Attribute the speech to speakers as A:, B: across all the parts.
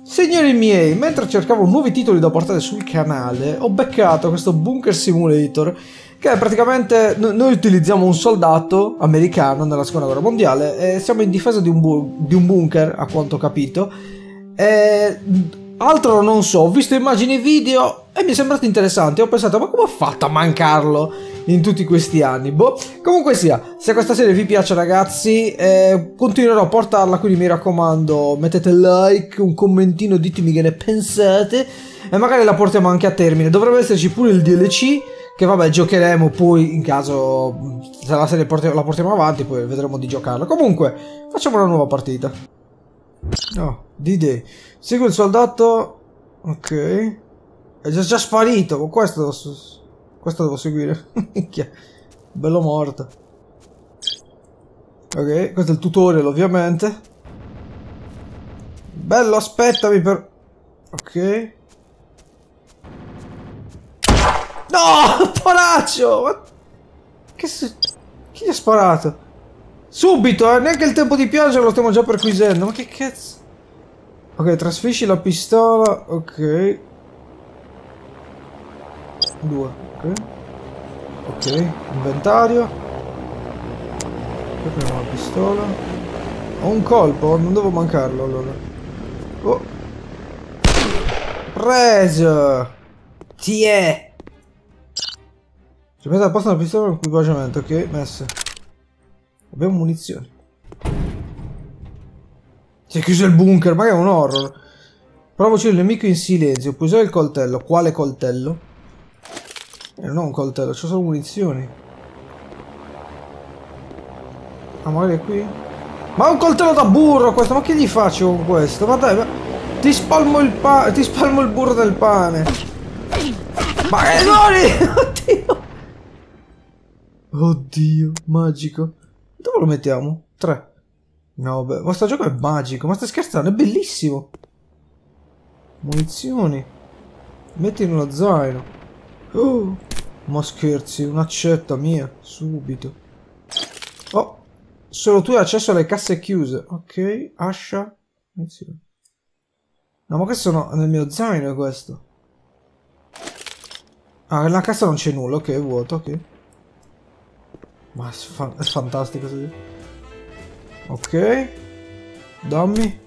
A: Signori miei, mentre cercavo nuovi titoli da portare sul canale, ho beccato questo Bunker Simulator, che è praticamente noi utilizziamo un soldato americano nella seconda guerra mondiale e siamo in difesa di un bunker, a quanto ho capito. E altro non so, ho visto immagini e video e mi è sembrato interessante. Ho pensato, ma come ho fatto a mancarlo in tutti questi anni? Boh, comunque sia, se questa serie vi piace ragazzi, continuerò a portarla, quindi mi raccomando, mettete like, un commentino, ditemi che ne pensate e magari la portiamo anche a termine. Dovrebbe esserci pure il DLC, che vabbè giocheremo poi in caso, se la serie la portiamo avanti, poi vedremo di giocarla. Comunque, facciamo una nuova partita. No, D-Day. Segui il soldato. Ok. È già sparito. Ma questo devo seguire. Minchia. Bello morto. Ok, questo è il tutorial ovviamente. Bello, aspettami per... Ok. No, poraccio! Ma... Chi gli ha sparato? Subito, neanche il tempo di piangere lo stiamo già perquisendo. Ma che cazzo? Ok, trasferisci la pistola. Ok. 2. Ok. Ok, inventario. Poi prendiamo la pistola. Ho un colpo, non devo mancarlo allora. Oh. Preso! Tiè! Ci mette a posto una pistola con equipaggiamento, ok, messa. Abbiamo munizioni. Si è chiuso il bunker, ma è un horror. Provo a uccidere il nemico in silenzio. Puoi usare il coltello. Quale coltello? Non ho un coltello, c'ho solo munizioni. Ah, magari è qui? Ma è un coltello da burro questo, ma che gli faccio con questo? Ma dai, ma... Ti spalmo il burro del pane. Ma che doni! Oddio! Oddio, magico. Dove lo mettiamo? 3. No, beh, ma sto gioco è magico, ma stai scherzando? È bellissimo. Munizioni. Metti in uno zaino. Oh, ma scherzi, un'accetta mia, subito. Oh, solo tu hai accesso alle casse chiuse. Ok, ascia. Munizioni. No, ma questo no, nel mio zaino è questo. Ah, nella cassa non c'è nulla, ok, è vuoto, ok. Ma è fantastico, sì. Ok. Dammi.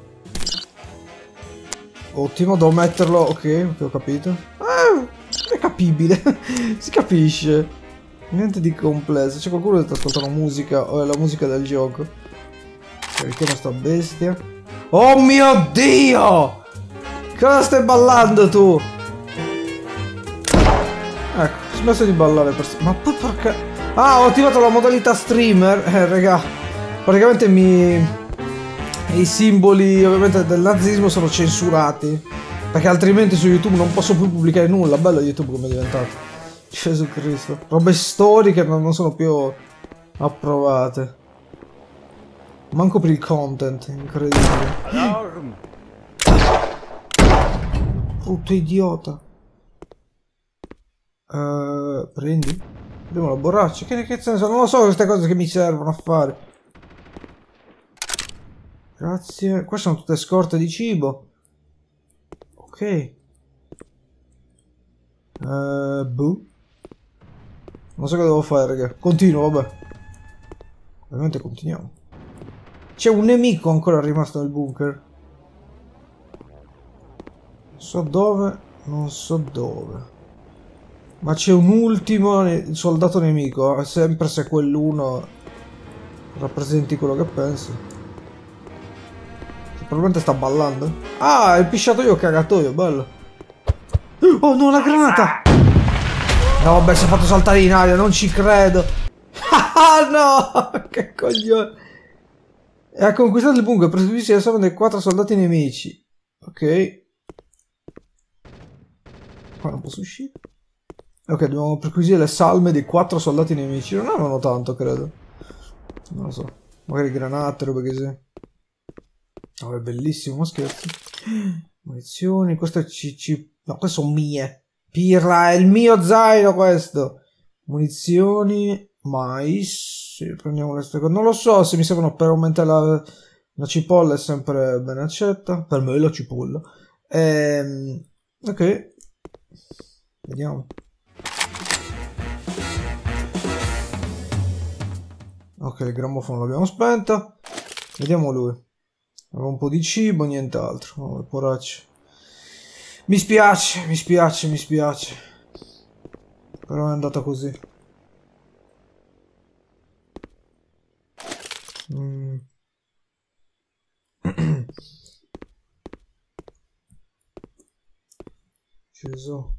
A: Ottimo, devo metterlo. Ok, ho capito. È capibile. Si capisce. Niente di complesso. C'è qualcuno che sta ascoltando musica o è la musica del gioco? Carichiamo sta bestia. Oh mio Dio! Cosa stai ballando tu? Ecco, ho smesso di ballare per... Ma poi porca... Ah, ho attivato la modalità streamer. Raga. Praticamente i simboli ovviamente del nazismo sono censurati. Perché altrimenti su YouTube non posso più pubblicare nulla. Bello YouTube come è diventato. Gesù Cristo. Robe storiche non sono più approvate. Manco per il content. Incredibile. Brutto idiota. Prendi. Prendiamo la borraccia. Che senso? Non lo so queste cose che mi servono a fare. Grazie. Qua sono tutte scorte di cibo. Ok. Boh. Non so cosa devo fare, raga. Continuo, vabbè. Ovviamente continuiamo. C'è un nemico ancora rimasto nel bunker. Non so dove. Non so dove. Ma c'è un ultimo soldato nemico. Sempre se quell'uno rappresenti quello che penso. Probabilmente sta ballando. Ah, il pisciatoio cagatoio, bello. Oh no, la granata! No, vabbè, si è fatto saltare in aria, non ci credo. Ah no! Che coglione. E ha conquistato il bunker, perseguisce solo dei 4 soldati nemici. Ok. Qua non posso uscire. Ok, dobbiamo perquisire le salme dei 4 soldati nemici. Non avevano tanto, credo. Non lo so. Magari granate, robe che sia. Oh, è bellissimo, ma scherzi. Munizioni, questo è no, queste sono mie. Pirla, è il mio zaino questo. Munizioni, mais. Sì, prendiamo le seconde. Non lo so se mi servono per aumentare la cipolla, è sempre ben accetta. Per me è la cipolla. Ok. Vediamo. Ok, il grammofono l'abbiamo spento. Vediamo lui. Aveva un po' di cibo, nient'altro. Oh, poraccio. Mi spiace, mi spiace, mi spiace. Però è andata così. Sceso.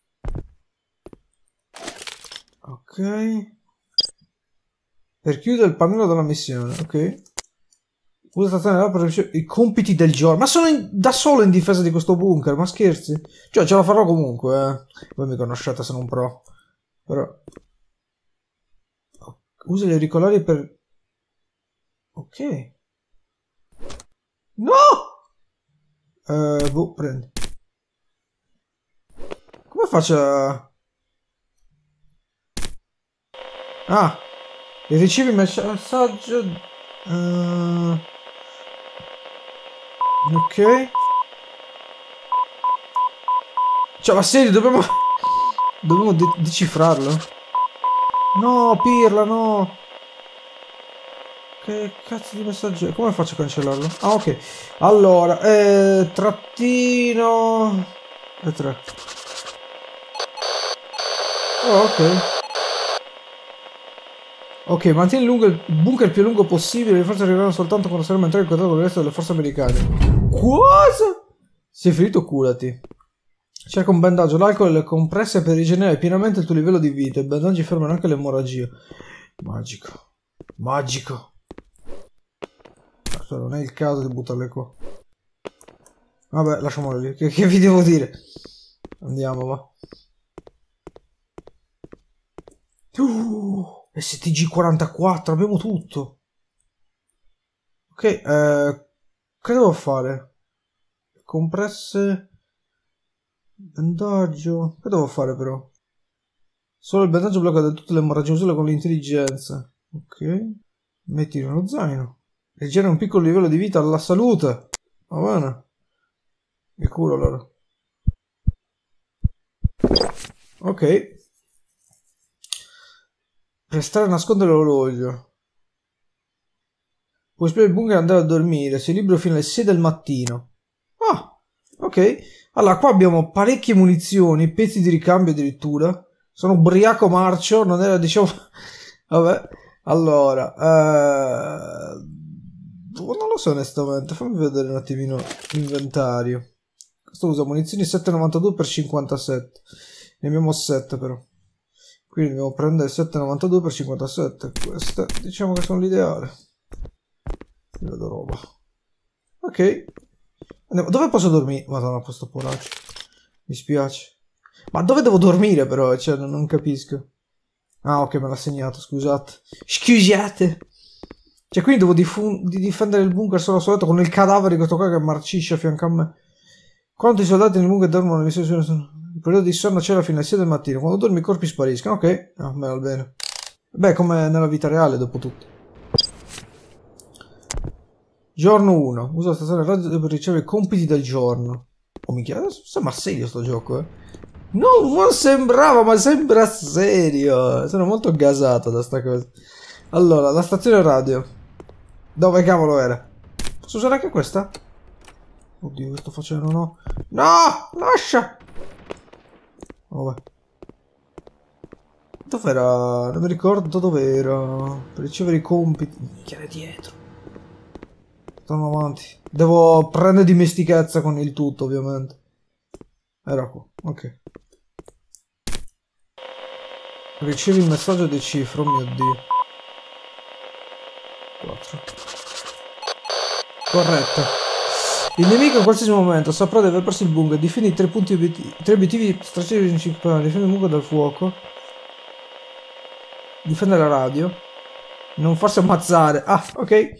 A: Ok. Per chiudere il pannello della missione, ok. Usa stazione per ricevere i compiti del giorno. Ma sono da solo in difesa di questo bunker, ma scherzi? Cioè, ce la farò comunque, Voi mi conoscete, sono un pro. Però... Usa gli auricolari per... Ok. No! Boh, prendi. Come faccio a... Ah! E ricevi messaggio... Ok. Cioè, ma serio, dobbiamo... Dobbiamo decifrarlo? No, pirla, no! Che cazzo di messaggio è? Come faccio a cancellarlo? Ah, ok. Allora, trattino... E 3. Oh, ok. Ok, mantieni lungo il bunker più lungo possibile. Le forze arriveranno soltanto quando saremo entrare in contatto con il resto delle forze americane. Cosa? Sei ferito? Curati. Cerca un bandaggio. L'alcol e le compresse per rigenerare pienamente il tuo livello di vita. I bandaggi fermano anche l'emorragia. Magico. Magico. Aspetta, non è il caso di buttarle qua. Vabbè, lasciamolo lì. Che vi devo dire? Andiamo, va. STG-44, abbiamo tutto. Ok, che devo fare? Compresse... Bandaggio... Che devo fare però? Solo il bandaggio blocca del tutto l'emorragia, usalo con l'intelligenza. Ok. Metti nello zaino. Rigenera un piccolo livello di vita alla salute. Va bene. Mi curo allora. Ok. Prestare a nascondere l'orologio. Puoi esplorare il bunker e andare a dormire. Sei libero fino alle 6 del mattino. Ah, ok. Allora, qua abbiamo parecchie munizioni, pezzi di ricambio addirittura. Sono ubriaco marcio, non era, diciamo... Vabbè. Allora, non lo so onestamente. Fammi vedere un attimino l'inventario. Questo usa munizioni 7,92 per 57. Ne abbiamo 7 però. Quindi dobbiamo prendere 7,92 per 57. Queste diciamo che sono l'ideale. Vedo roba. Ok. Andiamo. Dove posso dormire? Madonna, questo poraccio. Mi spiace. Ma dove devo dormire però? Cioè, non capisco. Ah, ok, me l'ha segnato, scusate. Scusate. Cioè, quindi devo difendere il bunker solo soltanto con il cadavere di questo qua che marcisce a fianco a me. Quanti soldati nel bunker dormono nelle missioni sono... Il periodo di sonno c'era fino alle 6 del mattino. Quando dormi i corpi spariscono. Ok. Ah, me va bene. Beh, come nella vita reale, dopo tutto. Giorno 1. Usa la stazione radio per ricevere i compiti del giorno. Oh, minchia, sembra serio sto gioco, No, non sembrava, ma sembra serio. Sono molto gasato da sta cosa. Allora, la stazione radio. Dove cavolo era? Posso usare anche questa? Oddio, che sto facendo? No. No! Lascia! Vabbè. Dov'era? Non mi ricordo dove era. Per ricevere i compiti. Chi era dietro? Torno avanti. Devo prendere dimestichezza con il tutto, ovviamente. Era qua. Ok. Ricevi il messaggio di cifra, oh mio dio. 4. Corretto. Il nemico in qualsiasi momento saprà di aver perso il bunker. Difendi 3 punti obiettivi. 3 obiettivi strategici principali. Difendi il bunker dal fuoco. Difende la radio. Non farsi ammazzare. Ah, ok.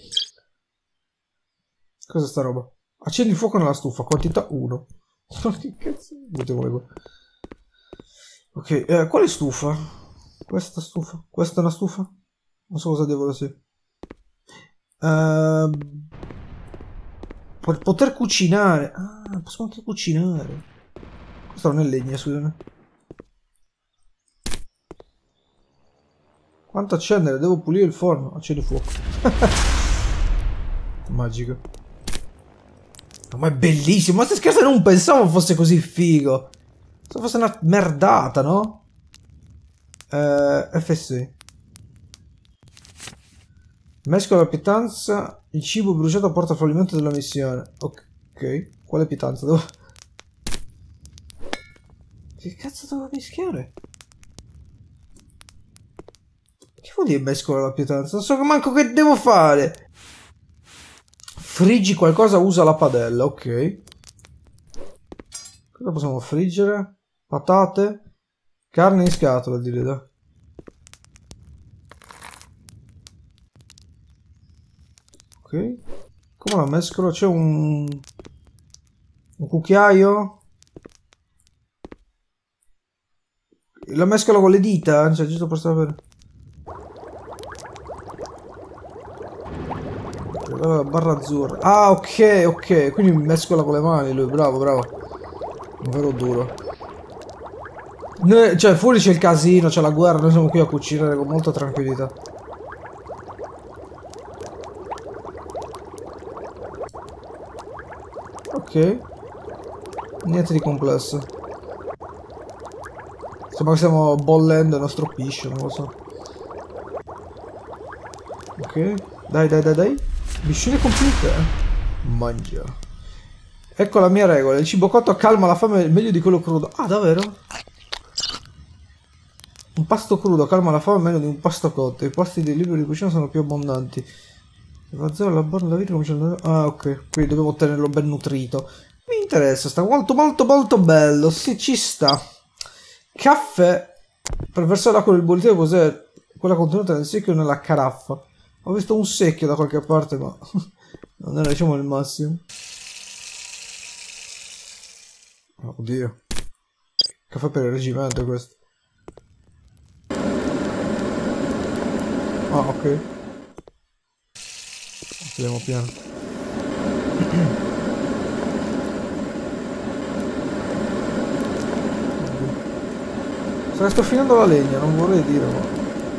A: Cos'è sta roba? Accendi il fuoco nella stufa. Quantità 1. Che cazzo? Ok, quale stufa? Questa stufa? Questa è una stufa? Non so cosa diavolo sia. Per poter cucinare. Ah, possiamo anche cucinare. Questo non è legna, scusami. Quanto accendere? Devo pulire il forno. Accendo fuoco. Magico. Ma è bellissimo. Ma stai scherzando? Non pensavo fosse così figo. Se fosse una merdata, no? FS. Mescola la pietanza. Il cibo bruciato porta al fallimento della missione. Ok. Quale pietanza? Devo... Che cazzo devo mischiare? Che vuol dire mescola la pietanza? Non so manco che devo fare. Friggi qualcosa, usa la padella. Ok. Cosa possiamo friggere? Patate. Carne in scatola, direi. Da. Ok. Come la mescolo? C'è un cucchiaio? La mescolo con le dita? Cioè, giusto per sapere. La barra azzurra. Ah, ok, ok. Quindi mescola con le mani lui. Bravo, bravo. Un vero duro. Cioè, fuori c'è il casino, c'è la guerra. Noi siamo qui a cucinare con molta tranquillità. Ok. Niente di complesso. Sembra che stiamo bollendo il nostro piscio, non lo so. Ok. Dai, dai, dai, dai. Missione completa. Mangia. Ecco la mia regola. Il cibo cotto calma la fame meglio di quello crudo. Ah, davvero? Un pasto crudo calma la fame meglio di un pasto cotto. I posti dei libri di cucina sono più abbondanti. Evasione la borda vita come ah, ok. Quindi dobbiamo tenerlo ben nutrito. Mi interessa, sta molto molto molto bello. Sì, ci sta. Caffè. Per versare l'acqua del bollitore cos'è? Quella contenuta nel secchio o nella caraffa. Ho visto un secchio da qualche parte, ma non era, diciamo, il massimo. Oddio. Caffè per il reggimento questo. Ah, ok. Andiamo piano. Sto finendo la legna, non vorrei dire, ma...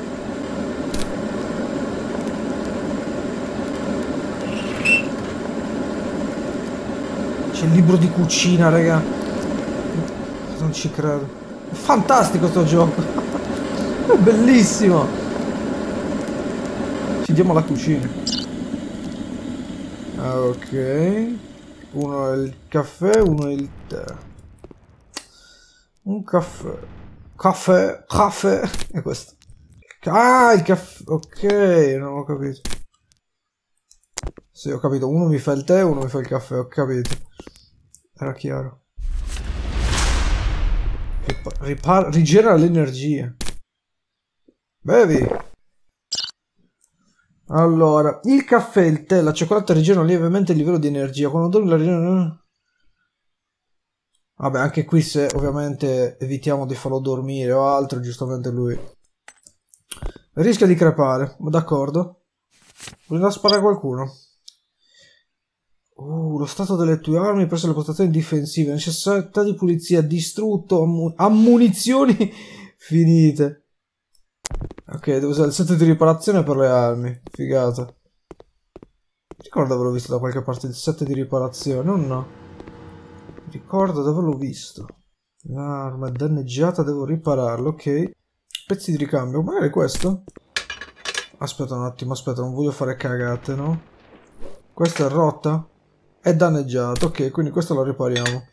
A: C'è il libro di cucina, raga. Non ci credo. È fantastico sto gioco. È bellissimo. Ci diamo la cucina. Ok. Uno è il caffè, uno è il tè. Un caffè. Caffè. Caffè. E questo. Ah, il caffè. Ok, non ho capito. Sì, ho capito. Uno mi fa il tè, uno mi fa il caffè. Ho capito. Era chiaro. Rigenera l'energia. Bevi. Allora, il caffè, il tè, la cioccolata rigenerano lievemente il livello di energia. Quando dormi la rigenerano... Vabbè, anche qui se ovviamente evitiamo di farlo dormire o altro, giustamente lui rischia di crepare. D'accordo. Voglio sparare a qualcuno. Lo stato delle tue armi presso le postazioni difensive. Necessità di pulizia, distrutto, ammunizioni finite. Ok, devo usare il set di riparazione per le armi. Figata. Ricordo di averlo visto da qualche parte il set di riparazione, o no? Ricordo di averlo visto. L'arma è danneggiata, devo ripararlo, ok. Pezzi di ricambio, magari questo? Aspetta un attimo, aspetta, non voglio fare cagate, no? Questa è rotta? È danneggiato, ok, quindi questo lo ripariamo.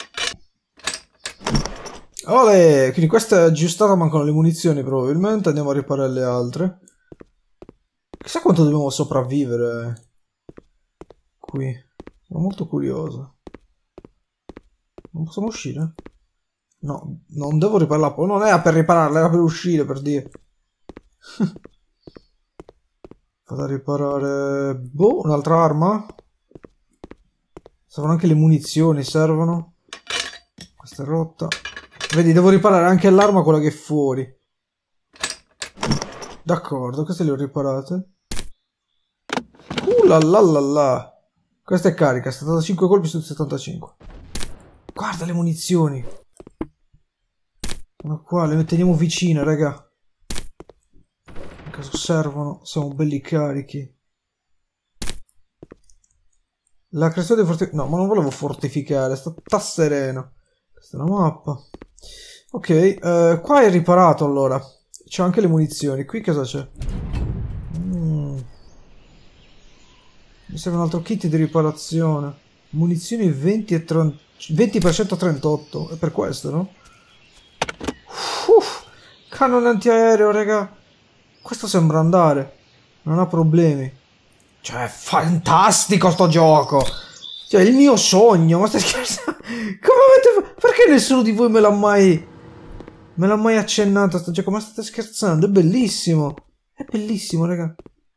A: Olè, quindi questa è aggiustata, mancano le munizioni probabilmente, andiamo a riparare le altre. Chissà quanto dobbiamo sopravvivere qui. Sono molto curioso. Non possiamo uscire? No, non devo riparare. Non era per ripararla, era per uscire, per dire. Vado a riparare... Boh, un'altra arma? Servono anche le munizioni, servono. Questa è rotta. Vedi, devo riparare anche l'arma, quella che è fuori. D'accordo, queste le ho riparate. La la la la. Questa è carica, 75 colpi su 75. Guarda le munizioni. Sono qua, le teniamo vicine, raga. In caso servono, siamo belli carichi. La creazione di fortificazione... No, ma non volevo fortificare, sta sereno. Questa è una mappa. Ok, qua è riparato allora. C'è anche le munizioni. Qui cosa c'è? Mi serve un altro kit di riparazione. Munizioni 20 e 30... 20% 38. È per questo, no? Cannone antiaereo, raga. Questo sembra andare. Non ha problemi. Cioè, è fantastico sto gioco. Cioè, il mio sogno. Ma stai scherzando? Come avete... Perché nessuno di voi me l'ha mai... Me l'ha mai accennato sto gioco? Ma state scherzando? È bellissimo. È bellissimo, raga.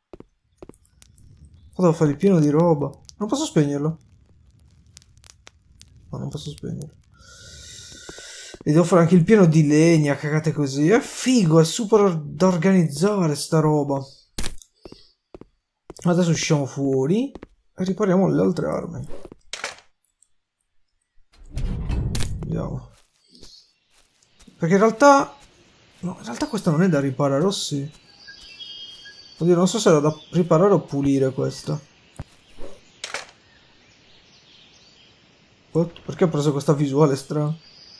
A: Devo fare il pieno di roba. Non posso spegnerlo. No, non posso spegnerlo. E devo fare anche il pieno di legna, cagate così. È figo, è super da organizzare sta roba. Adesso usciamo fuori e ripariamo le altre armi. Vediamo. Perché in realtà... No, in realtà questa non è da riparare, o sì? Oddio, non so se era da riparare o pulire questa. Perché ho preso questa visuale strana?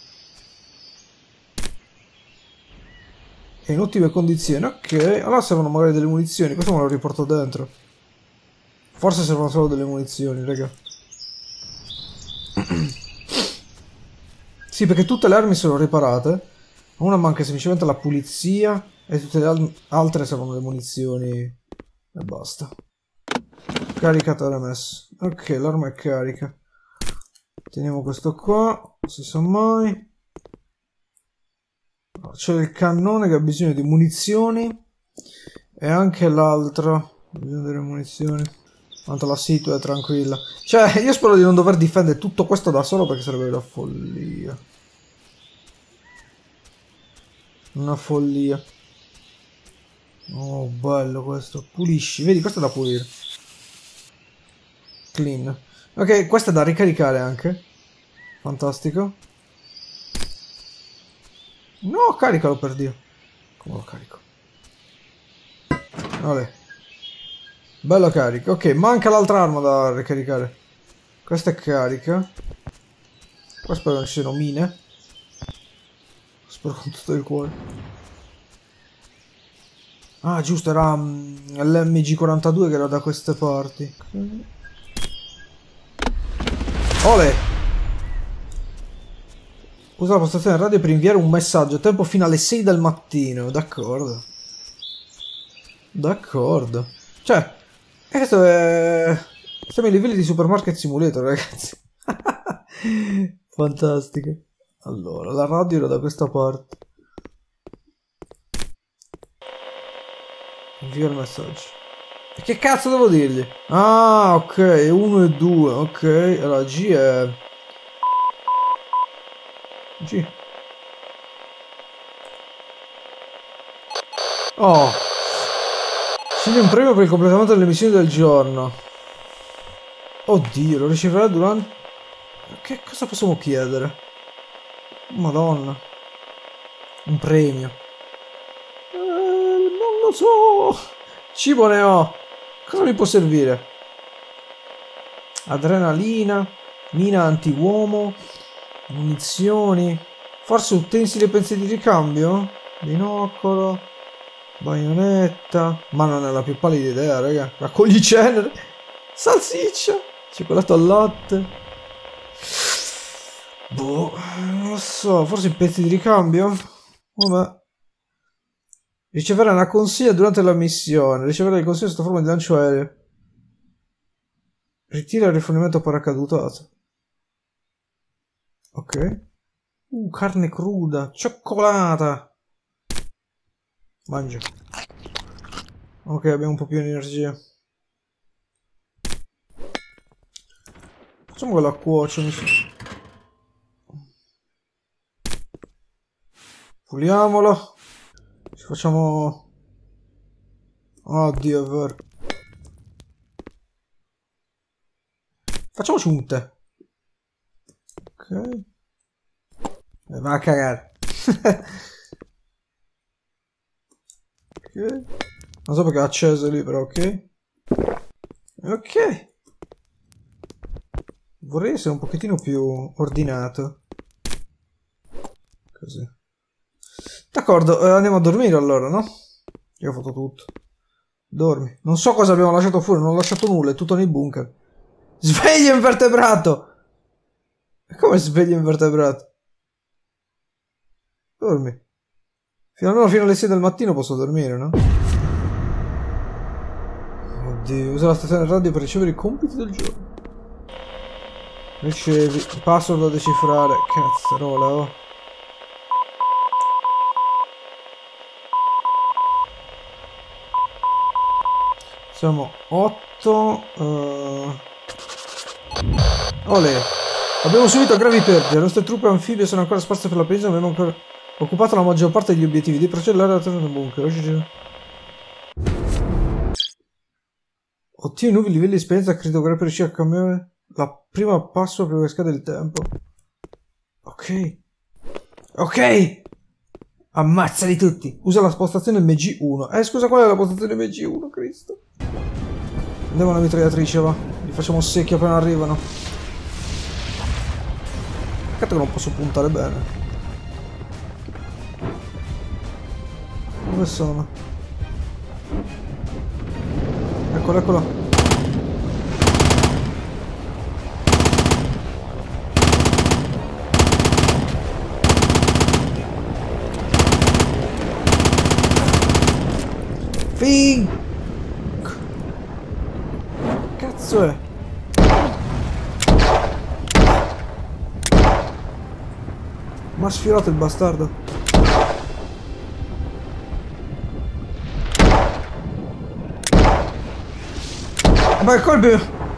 A: È in ottime condizioni, ok. Allora servono magari delle munizioni, questo me lo riporto dentro. Forse servono solo delle munizioni, raga. Sì, perché tutte le armi sono riparate. Una manca semplicemente la pulizia e tutte le altre servono le munizioni. E basta. Caricatore messo. Ok, l'arma è carica. Teniamo questo qua, non si sa mai. C'è il cannone che ha bisogno di munizioni. E anche l'altro ha bisogno delle munizioni. Tanto la situa è tranquilla. Cioè, io spero di non dover difendere tutto questo da solo perché sarebbe una follia. Una follia. Oh, bello questo. Pulisci. Vedi, questo è da pulire. Clean. Ok, questo è da ricaricare anche. Fantastico. No, caricalo per Dio. Come lo carico? Vabbè. Bello carico. Ok, manca l'altra arma da ricaricare. Questa è carica. Qua spero non ci siano mine. Spero con tutto il cuore. Ah, giusto, era l'MG42 che era da queste parti. Ole! Usa la postazione radio per inviare un messaggio. Tempo fino alle 6 del mattino. D'accordo. D'accordo. Cioè, questo è... Siamo ai livelli di Supermarket Simulator, ragazzi. Fantastico. Allora, la radio era da questa parte. Invia il messaggio. E che cazzo devo dirgli? Ah, ok, 1 e 2, ok. Allora, G è... G. Oh. Scegli un premio per il completamento delle missioni del giorno. Oddio, lo riceverà durante... Che cosa possiamo chiedere? Madonna. Un premio. Non lo so. Cibo ne ho. Cosa mi può servire? Adrenalina. Mina anti-uomo. Munizioni. Forse utensili e pezzi di ricambio? Binocolo. Baionetta. Ma non è la più pallida idea, raga. Raccogli cenere. Salsiccia. Cioccolato al latte. Boh, non lo so. Forse i pezzi di ricambio? Vabbè. Ricevere una consiglia durante la missione. Ricevere il consiglio sotto forma di lancio aereo. Ritira il rifornimento paracadutato. Ok. Carne cruda. Cioccolata. Mangia. Ok, abbiamo un po' più di energia. Facciamo che la cuocio. Puliamolo. Ci facciamo... Oddio, è vero. Facciamoci un tè. Ok. Va a cagare. Ok. Non so perché ha acceso lì, però ok. Ok. Vorrei essere un pochettino più ordinato. Così. D'accordo, andiamo a dormire allora, no? Io ho fatto tutto. Dormi. Non so cosa abbiamo lasciato fuori, non ho lasciato nulla, è tutto nei bunker. Sveglio invertebrato! Come sveglio invertebrato? Dormi. Almeno fino alle 6 del mattino posso dormire, no? Oddio, usa la stazione radio per ricevere i compiti del giorno. Ricevi. Password da decifrare. Cazzarola, oh. Siamo 8. Olè. Abbiamo subito gravi perdite. Le nostre truppe anfibie sono ancora sparse per la penisola. Abbiamo ancora occupato la maggior parte degli obiettivi. Di procedere alla torre del bunker. Ottieni nuovi livelli di esperienza. Credo che per riuscire a cambiare la prima passo prima che scade il tempo. Ok. Ok. Ammazzali tutti. Usa la postazione MG1. Scusa, qual è la postazione MG1, Cristo? Andiamo alla mitragliatrice, va. Li facciamo secchi appena arrivano. Peccato che non posso puntare bene. Dove sono? Eccolo, eccolo. Fink! Cazzo è? Ma ha sfiorato il bastardo. Vai, colpi!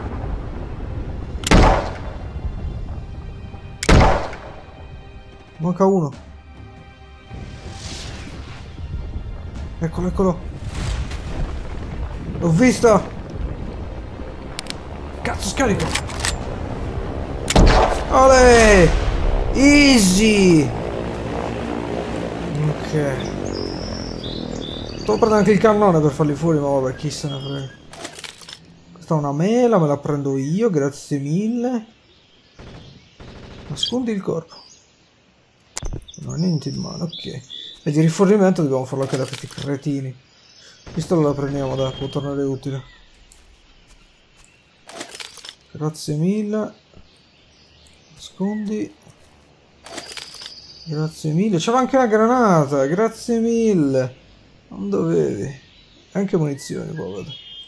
A: Manca uno. Eccolo, eccolo. L'ho visto! Cazzo, scarico! Olè! Easy! Ok. Devo prendere anche il cannone per farli fuori, ma vabbè, chi se ne frega. Questa è una mela, me la prendo io, grazie mille. Nascondi il corpo. Non ho niente in mano, ok. E di rifornimento dobbiamo farlo anche da questi cretini. Pistola la prendiamo, dai, può tornare utile. Grazie mille. Nascondi. Grazie mille. C'era anche una granata, grazie mille. Non dovevi. Anche munizioni, povero.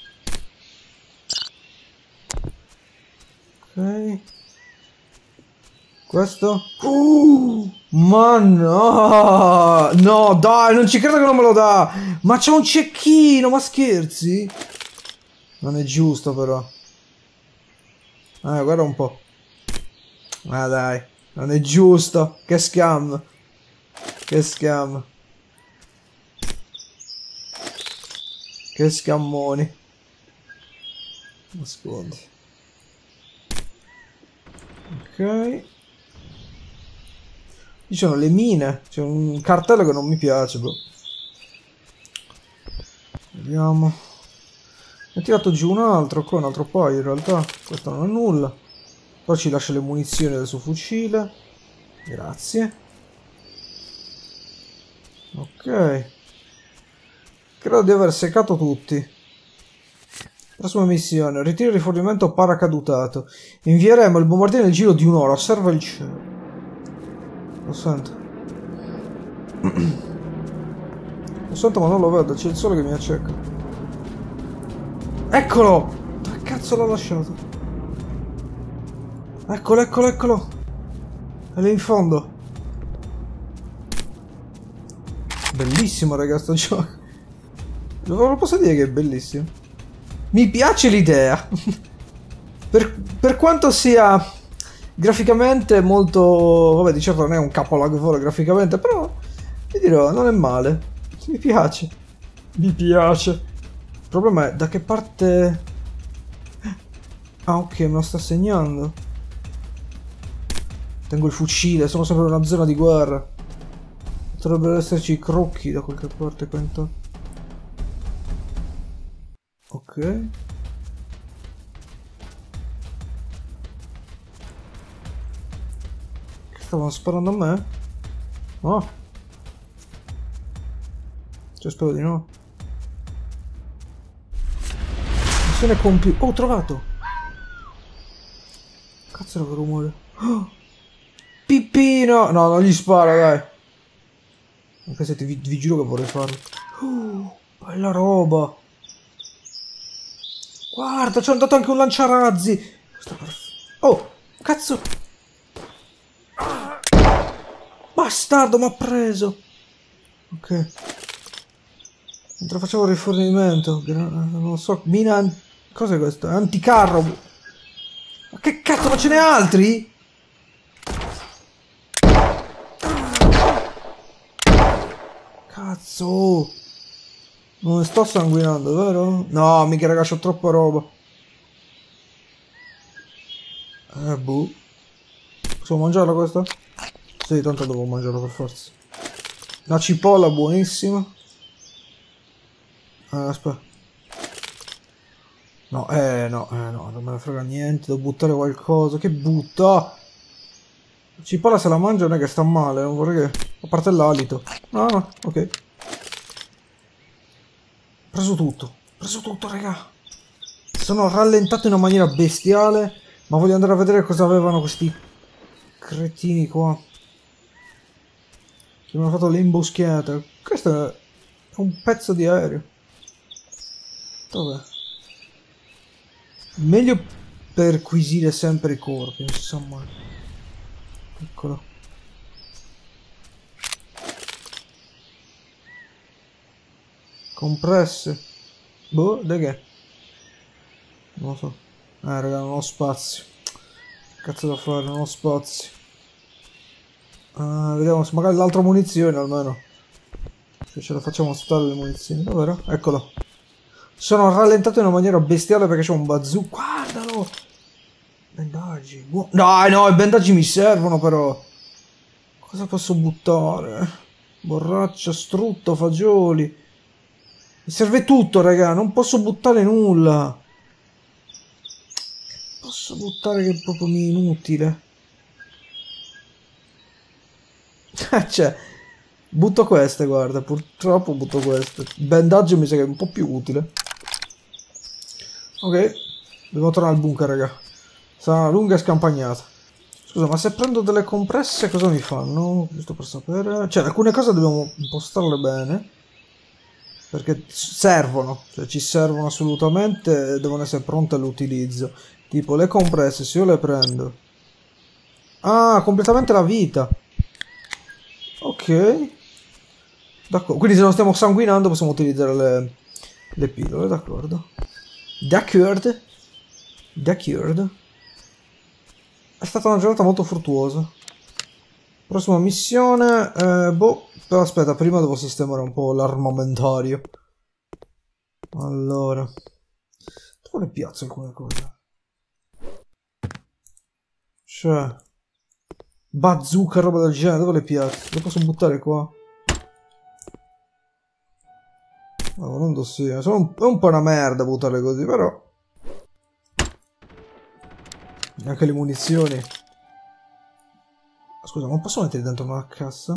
A: Ok. Questo? Ma no! No, dai, non ci credo che non me lo dà! Ma c'è un cecchino, ma scherzi? Non è giusto, però. Guarda un po'. Ma dai, non è giusto. Che scam. Che scam. Che scammoni. Nascondi. Ok. Ci sono le mine. C'è un cartello che non mi piace, bro. Vediamo. Ne ho tirato giù un altro, qua un altro paio in realtà. Questo non è nulla. Poi ci lascia le munizioni del suo fucile. Grazie. Ok. Credo di aver seccato tutti. Prossima missione. Ritiro il rifornimento paracadutato. Invieremo il bombardiere nel giro di un'ora. Osserva il cielo. Lo sento. Lo sento ma non lo vedo. C'è il sole che mi acceca. Eccolo! Dove cazzo l'ho lasciato? Eccolo, eccolo, eccolo. È lì in fondo. Bellissimo, raga, sto gioco. Lo posso dire che è bellissimo. Mi piace l'idea. per quanto sia graficamente molto... Vabbè, di certo non è un capolavoro graficamente, però vi dirò, non è male. Mi piace. Mi piace. Il problema è da che parte... Ah, ok, me lo sta segnando. Tengo il fucile, sono sempre in una zona di guerra. Potrebbero esserci i crocchi da qualche parte qua intorno. Ok. Stavano sparando a me? No. Cioè, spero di no. Missione compiuta. Oh, ho trovato! Cazzo era quel rumore? Oh, Pippino! No, non gli spara, dai. Anche se vi giuro che vorrei farlo. Bella roba! Guarda, ci è andato anche un lanciarazzi! Oh, cazzo! Bastardo, mi ha preso! Ok. Mentre facevo il rifornimento. Non lo so. Mina... Cos'è questo? Anticarro! Ma che cazzo, ma ce n'è altri? Cazzo! Non sto sanguinando, vero? No, mica raga, c'ho troppa roba. Boh. Posso mangiarla questa? Sì, tanto devo mangiarla per forza. La cipolla buonissima. Aspetta. No, no, non me ne frega niente, devo buttare qualcosa. Che butta? La cipolla se la mangia non è che sta male, non vorrei che... A parte l'alito. No, no, ok. Preso tutto, raga. Sono rallentato in una maniera bestiale, ma voglio andare a vedere cosa avevano questi cretini qua. Che mi hanno fatto le imboschiate. Questo è un pezzo di aereo. Dov'è? Meglio perquisire sempre i corpi, non si sa mai. Eccolo. Compresse. Boh, da che? Non lo so. Raga, non ho spazio. Cazzo da fare, non ho spazio. Vediamo se magari l'altra munizione almeno. Se ce la facciamo stare le munizioni. Davvero? Eccolo. Sono rallentato in una maniera bestiale perché c'è un bazooka. Guardalo! Bendaggi. Dai, no, i bendaggi mi servono però. Cosa posso buttare? Borraccia, strutto, fagioli. Mi serve tutto, raga. Non posso buttare nulla. Posso buttare che è proprio inutile. Cioè, butto queste, guarda. Purtroppo butto queste. Il bendaggio mi sa che è un po' più utile. Ok. Devo tornare al bunker, raga. Sarà una lunga scampagnata. Scusa, ma se prendo delle compresse cosa mi fanno? Giusto per sapere. Cioè, alcune cose dobbiamo impostarle bene. Perché servono. Cioè, ci servono assolutamente e devono essere pronte all'utilizzo. Tipo, le compresse, se io le prendo... Ah, completamente la vita. Ok. D'accordo. Quindi se non stiamo sanguinando possiamo utilizzare le pillole, d'accordo. D'accordo. D'accordo. È stata una giornata molto fruttuosa. Prossima missione. Boh. Però aspetta, prima devo sistemare un po' l'armamentario. Allora. Dove le piazzo alcune cose? Cioè. Bazooka, roba del genere, dove le piazzo? Le posso buttare qua? No, volendo sì. È un po' una merda buttarle così, però. Anche le munizioni. Scusa, non posso mettere dentro una cassa?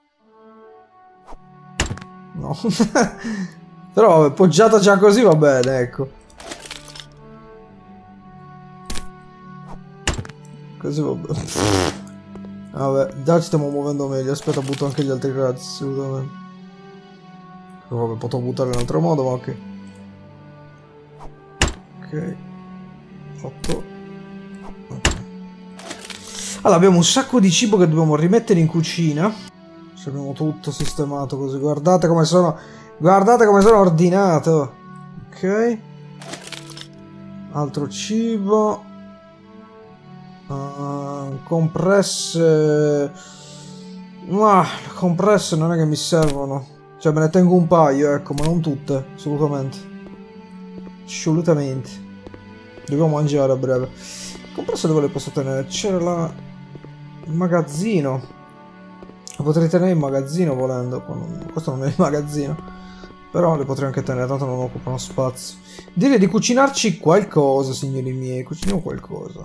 A: No. Però vabbè, poggiata già così va bene, ecco. Così va bene. Vabbè, già ci stiamo muovendo meglio. Aspetta, butto anche gli altri razzi, assolutamente. Vabbè, potrò buttare in un altro modo, ma ok. Ok. 8. Allora, abbiamo un sacco di cibo che dobbiamo rimettere in cucina. Ci abbiamo tutto sistemato così. Guardate come sono. Guardate come sono ordinato. Ok. Altro cibo. Compresse. Ma compresse non è che mi servono. Cioè me ne tengo un paio, ecco, ma non tutte, assolutamente. Assolutamente. Dobbiamo mangiare a breve. Compresse dove le posso tenere? C'era il magazzino. Lo potrei tenere in magazzino volendo. Questo non è il magazzino. Però le potrei anche tenere, tanto non occupano spazio. Direi di cucinarci qualcosa, signori miei. Cuciniamo qualcosa.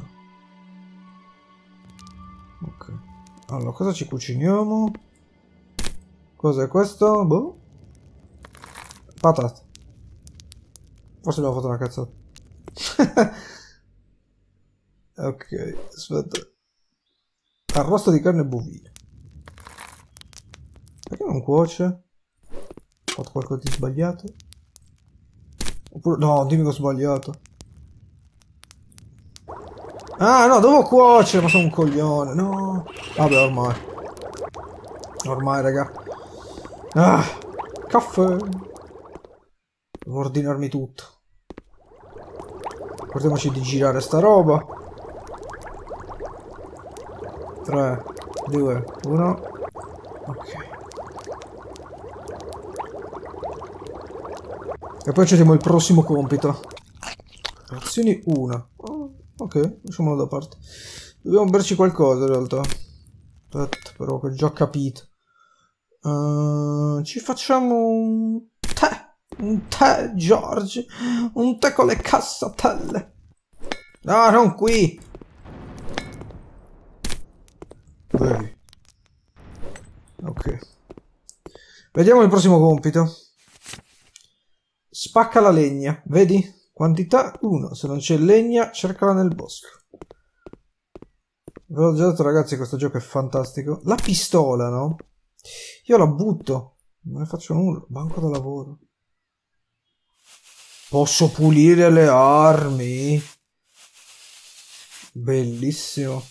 A: Ok. Allora, cosa ci cuciniamo? Cos'è questo? Boh. Patate. Forse abbiamo fatto una cazzata. Ok, aspetta. Arrosto di carne bovina. Perché non cuoce? Ho fatto qualcosa di sbagliato? Oppure... No, dimmi che ho sbagliato. Ah, no, devo cuocere, ma sono un coglione. No. Vabbè, ormai. Ormai, raga. Ah, caffè. Devo ordinarmi tutto. Ricordiamoci di girare sta roba. 3, 2, 1. Ok. E poi accettiamo il prossimo compito. Azioni 1. Oh, ok, lasciamolo da parte. Dobbiamo berci qualcosa in realtà. Aspetta, però che ho già capito. Ci facciamo un tè. Un tè, George. Un tè con le cassatelle. No, non qui. Bevi. Ok. Vediamo il prossimo compito. Spacca la legna. Vedi? Quantità 1. Se non c'è legna, cercala nel bosco. Ve l'ho già detto, ragazzi, questo gioco è fantastico. La pistola, no? Io la butto. Non ne faccio nulla. Banco da lavoro. Posso pulire le armi. Bellissimo.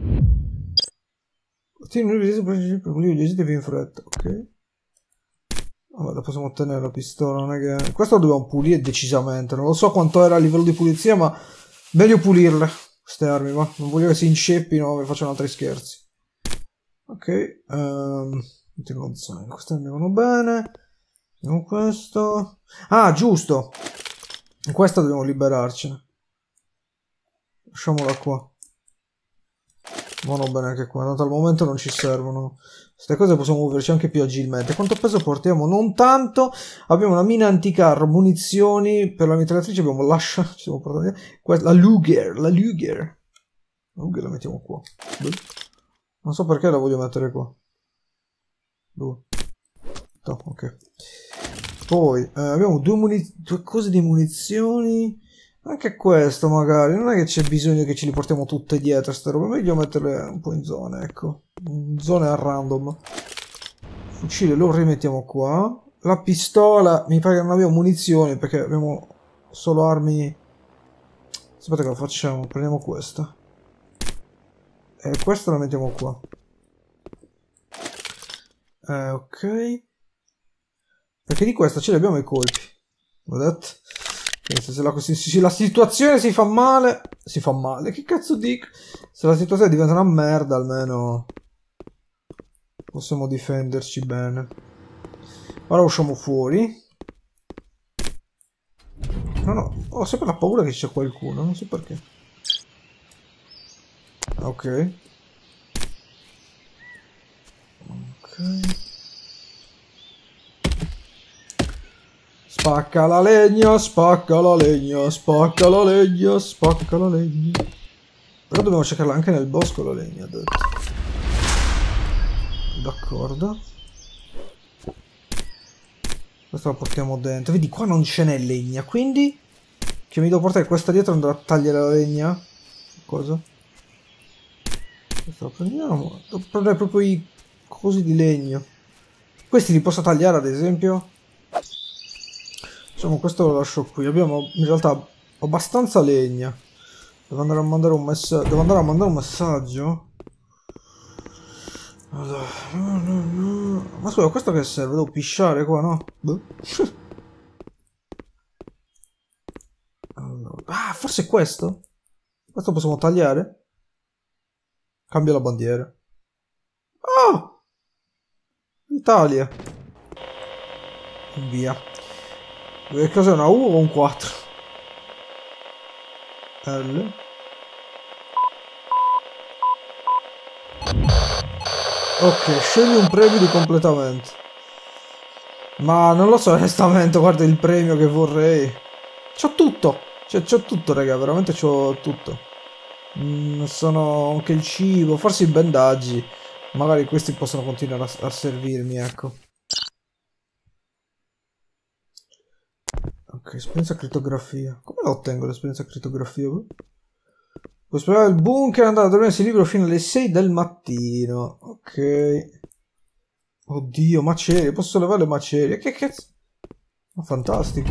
A: Ottieni per pulire gli esiti più in fretta. Ok. Vabbè, la possiamo ottenere la pistola. Non è che... Questo lo dobbiamo pulire decisamente. Non lo so quanto era a livello di pulizia, ma meglio pulirle. Queste armi, ma non voglio che si inceppino e facciano altri scherzi. Ok. Queste andavano bene. Vediamo questo. Ah, giusto. Questa dobbiamo liberarcene. Lasciamola qua. Vanno bene anche qua. Tanto al momento non ci servono. Queste cose possiamo muoverci anche più agilmente. Quanto peso portiamo? Non tanto. Abbiamo una mina anticarro, munizioni. Per la mitragliatrice abbiamo lasciato. Ci siamo portati. La Luger. La Luger. La Luger la mettiamo qua. Non so perché la voglio mettere qua. No, ok. Poi abbiamo due cose di munizioni. Anche questo magari. Non è che c'è bisogno che ce li portiamo tutte dietro ste robe. Meglio metterle un po' in zone, ecco. In zone a random. Fucile lo rimettiamo qua. La pistola. Mi pare che non abbiamo munizioni perché abbiamo solo armi. Aspetta che lo facciamo. Prendiamo questa. E questa la mettiamo qua. Ok. Perché di questa ce li abbiamo i colpi. Vedete? Se la situazione si fa male. Si fa male. Che cazzo dico? Se la situazione diventa una merda, almeno possiamo difenderci bene. Ora usciamo fuori. No, ho sempre la paura che c'è qualcuno. Non so perché. Ok. Ok. Spacca la legna, spacca la legna, spacca la legna, spacca la legna. Però dobbiamo cercarla anche nel bosco la legna, detto. D'accordo. Questa la portiamo dentro. Vedi, qua non ce n'è legna, quindi... Che mi devo portare questa dietro e andrò a tagliare la legna? Cosa? Questa la prendiamo. Devo prendere proprio i cosi di legno. Questi li posso tagliare, ad esempio? Diciamo, questo lo lascio qui. Abbiamo in realtà abbastanza legna. Devo andare a mandare un messaggio. Devo andare a mandare un messaggio. Allora, no. Ma scusa, questo che serve? Devo pisciare qua, no? Allora. Ah, forse questo? Questo possiamo tagliare? Cambia la bandiera. Oh! Italia. Via. Che cos'è, una U o un 4? L. Ok, scegli un premio di completamento. Ma non lo so onestamente, guarda il premio che vorrei. C'ho tutto. Cioè, c'ho tutto, raga, veramente c'ho tutto. Sono anche il cibo, forse i bandaggi. Magari questi possono continuare a servirmi, ecco. Ok, esperienza crittografia. Come la ottengo l'esperienza crittografia? Puoi esplorare il bunker e andare a dormire se libero fino alle 6 del mattino. Ok. Oddio, macerie. Posso sollevare le macerie. Che cazzo? Ma fantastico.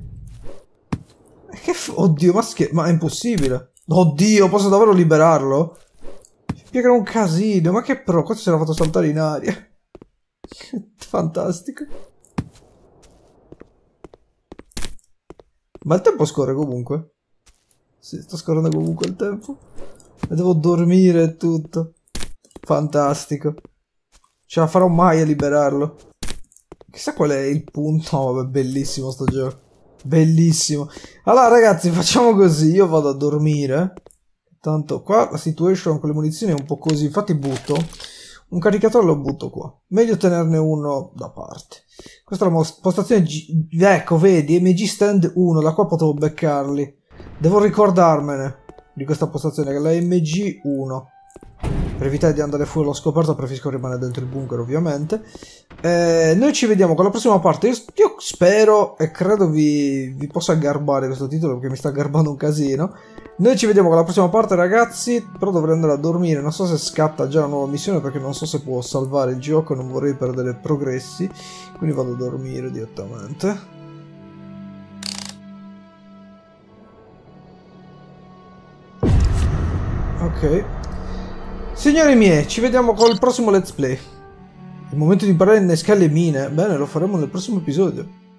A: Oddio, ma è impossibile. Oddio, posso davvero liberarlo? Piega un casino. Ma che pro? Questo se l'ha fatto saltare in aria. Fantastico. Ma il tempo scorre comunque. Sì, sta scorrendo comunque il tempo. E devo dormire e tutto. Fantastico. Ce la farò mai a liberarlo. Chissà qual è il punto. No, vabbè, bellissimo sto gioco. Bellissimo. Allora ragazzi, facciamo così. Io vado a dormire. Tanto qua la situation con le munizioni è un po' così. Infatti butto. Un caricatore lo butto qua. Meglio tenerne uno da parte. Questa è la postazione ecco, vedi, MG stand 1. Da qua potevo beccarli. Devo ricordarmene di questa postazione, che è la MG1. Per evitare di andare fuori allo scoperto preferisco rimanere dentro il bunker, ovviamente. Noi ci vediamo con la prossima parte. Io spero e credo vi possa garbare questo titolo, perché mi sta garbando un casino. Noi ci vediamo con la prossima parte, ragazzi. Però dovrei andare a dormire. Non so se scatta già la nuova missione, perché non so se può salvare il gioco. Non vorrei perdere progressi. Quindi vado a dormire direttamente. Ok. Signori miei, ci vediamo col prossimo let's play. Il momento di imparare a innescare le mine. Bene, lo faremo nel prossimo episodio.